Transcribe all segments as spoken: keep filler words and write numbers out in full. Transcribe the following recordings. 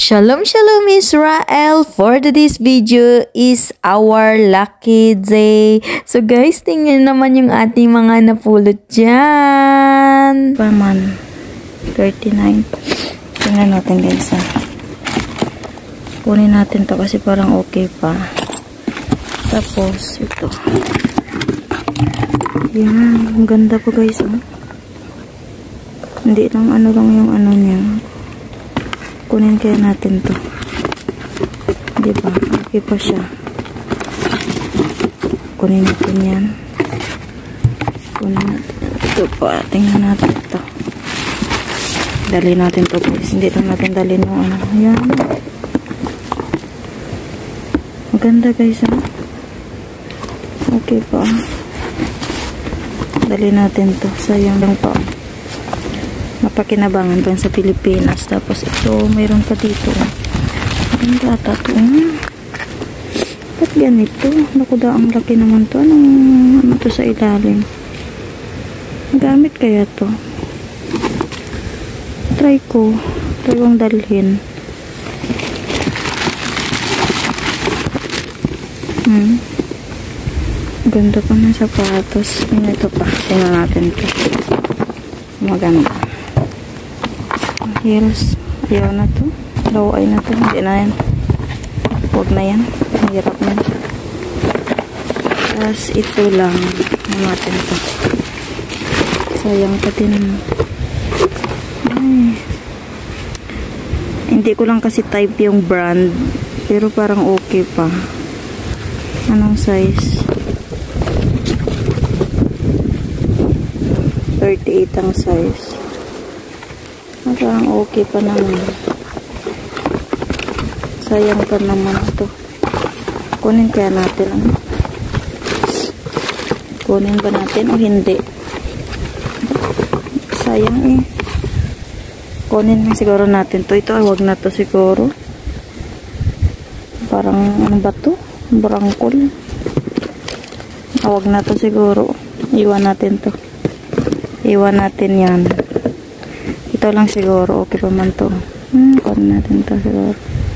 Shalom Shalom Israel! For today's video is our lucky day. So guys, tingnan naman yung ating mga napulot dyan. Paman, thirty-nine. Tingnan natin guys ha. Kunin natin to kasi parang okay pa. Tapos ito. Yan, ang ganda po guys ha. Hindi lang ano lang yung ano niya. Kunin kaya natin to. Diba? Okay pa siya. Kunin natin yan. Kunin natin. Ito pa. Tingnan natin to. Dali natin to guys. Hindi lang natin dali yung ano. Ayan. Maganda guys ha. Okay pa. Dali natin to. Sayang lang pa. Mapakinabangan pa sa Pilipinas. Tapos ito, mayroon pa dito. Ang data to. Hmm. Ba't ganito? Naku da, ang laki naman to. Anong, ano to sa ilalim? Gamit kaya to? Try ko. Try kong dalhin. Hmm. Ganda pa ng sapatos. Ito pa. Tingnan natin to. Maganda. Heels. Ayaw na to. Laway na to. Hindi na yan. Huwag na yan. Mahirap na. Tapos ito lang. Natin to. Sayang pa din. Ay. Hindi ko lang kasi type yung brand. Pero parang okay pa. Anong size? thirty-eight ang size. Parang okay pa naman. Sayang pa naman ito. Kunin kaya natin ano? Kunin ba natin o hindi? Sayang eh. Kunin siguro natin to. Ito ay wag na to siguro. Parang ano ba to? Barangkol. Wag na to siguro. Iwan natin to. Iwan natin yan. Ito lang siguro. Okay pa man to. Hmm, kunin natin to siguro.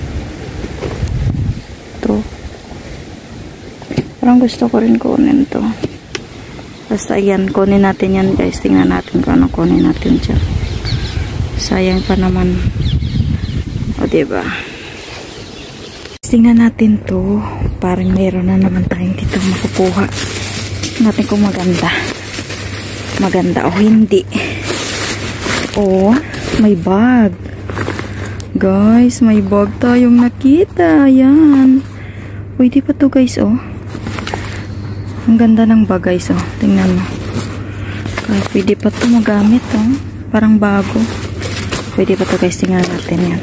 Ito. Parang gusto ko rin kunin to. Basta yan. Kunin natin yan guys. Tingnan natin kung ano kunin natin dyan. Sayang pa naman. O diba? Tingnan natin to. Parang meron na naman tayong dito makukuha. Natin kung maganda. Maganda o hindi. Oh, may bag. Guys, may bag tayong nakita. Ayan. Pwede pa to guys, oh. Ang ganda ng bag guys, oh. Tingnan mo. Kaya pwede pa to magamit, oh. Parang bago. Pwede pa to guys. Tingnan natin yan.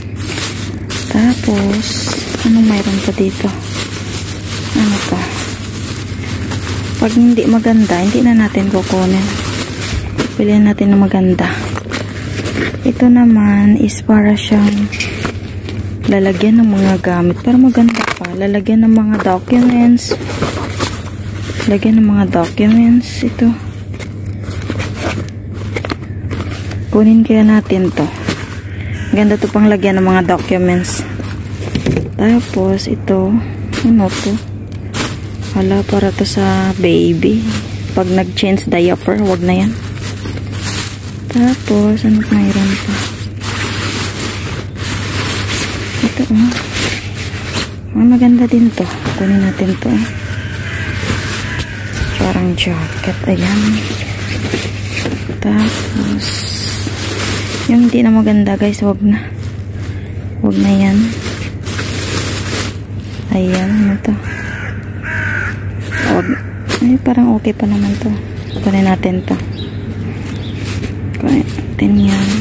Tapos, anong mayroon pa dito? Ano pa? Pag hindi maganda, hindi na natin kukunin. Pilihan natin na maganda. Ito naman is para siyang lalagyan ng mga gamit. Para maganda pa. Lalagyan ng mga documents. Lalagyan ng mga documents. Ito. Kunin kaya natin to. Ganda to pang lagyan ng mga documents. Tapos ito. Ano to? Hala, para to sa baby. Pag nag-change diaper, wag na yan. Tapos, ano mayroon pa? Ito, oh. Oh, maganda din to. Kunin natin to, eh. Parang jacket. Ayan. Tapos, yung hindi na maganda, guys, wag na. Wag na yan. Ayan, ano to? Wag. Ay, parang okay pa naman to. Kunin natin to. Kunin natin yan.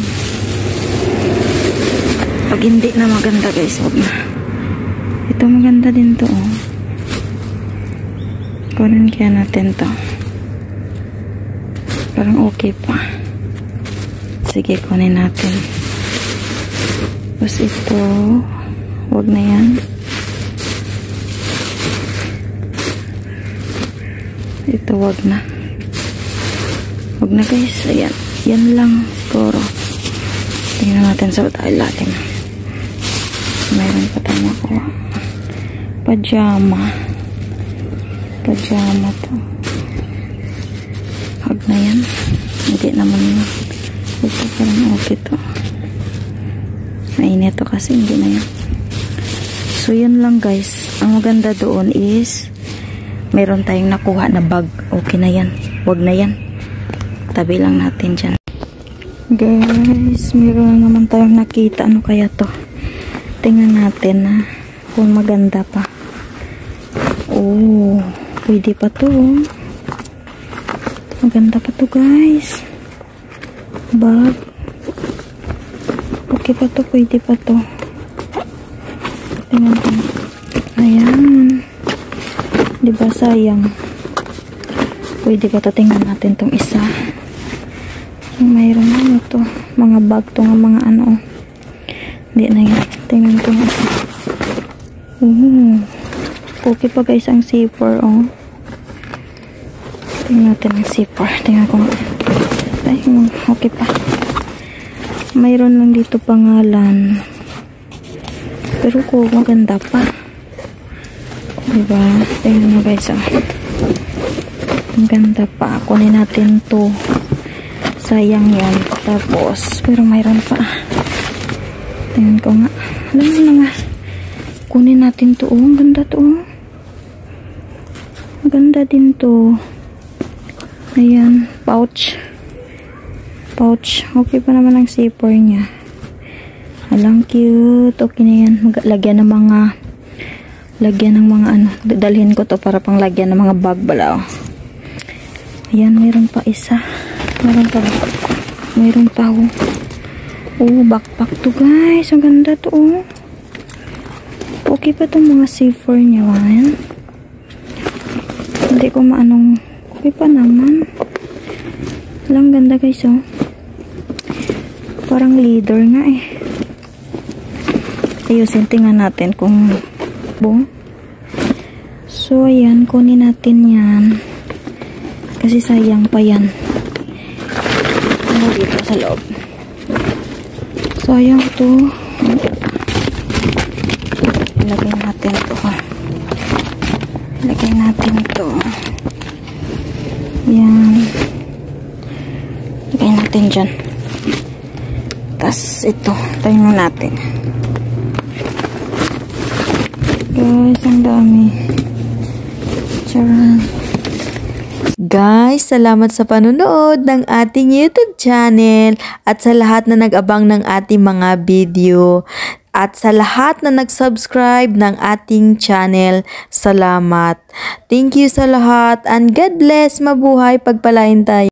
Pag hindi na maganda guys, wag na. Ito maganda din to, oh. Kunin kaya natin to. Parang okay pa. Sige, kunin natin. Tapos ito, wag na yan. Ito wag na. Wag na guys. Ayan. Yan lang siguro. Tingnan natin sa ilalim. Pajama. Pajama to. Hag na yan. Hindi naman yun. Ito parang okay to. Mainit to kasi hindi na yan. So yun lang guys. Ang maganda doon is meron tayong nakuha na bag. Okay na yan. Wag na yan. Tabi lang natin dyan. Guys, meron naman tayong nakita. Ano kaya to? Tingnan natin ha. Kung maganda pa. Oh, pwede pa to. Maganda pa to guys. Bag. Okay pa to. Pwede pa to. Tingnan ko. Ayan. Diba sayang? Pwede pa to. Tingnan natin tong isa. Mayroon ano to. Mga bag to nga mga ano. Hindi na yan. Tingnan ko nga isa. Oh. Okay pa guys ang zipper. Oh. Tingnan natin ang zipper. Tingnan ko nga. Ay, okay pa. Mayroon lang dito pangalan. Pero ko maganda pa. Diba? Tingnan mo guys. Oh. Maganda pa. Kunin natin to. Sayang yan. Tapos, pero mayroon pa. Tingnan ko nga. Alam mo na nga. Kunin natin to. Oh, ang ganda to. Oh. Maganda din to. Ayan. Pouch. Pouch. Okay pa naman ang zipper niya. Alang cute. Okay na yan. Lagyan ng mga lagyan ng mga ano. Dadalhin ko to para pang lagyan ng mga bag bala. Oh. Ayan. Mayroon pa isa. Meron pa. Meron pa oh. Oh, backpack to guys. Ang ganda to oh. Okay pa itong mga zipper niya. Ayan. Hindi ko maanong. Okay pa naman. Ang ganda guys oh. Parang leather nga eh. Ayusin. Tingnan natin kung bo. So ayan. Kunin natin yan. Kasi sayang pa yan. Dito sa loob. Sayang to. Ilagay natin to. Ilagay natin to. Yan. Ilagay natin dyan. Tapos ito. Tayo mo natin. Guys, ang dami. Charan. Guys, salamat sa panunood ng ating YouTube channel at sa lahat na nag-abang ng ating mga video at sa lahat na nag-subscribe ng ating channel. Salamat. Thank you sa lahat and God bless. Mabuhay, pagpalain tayo.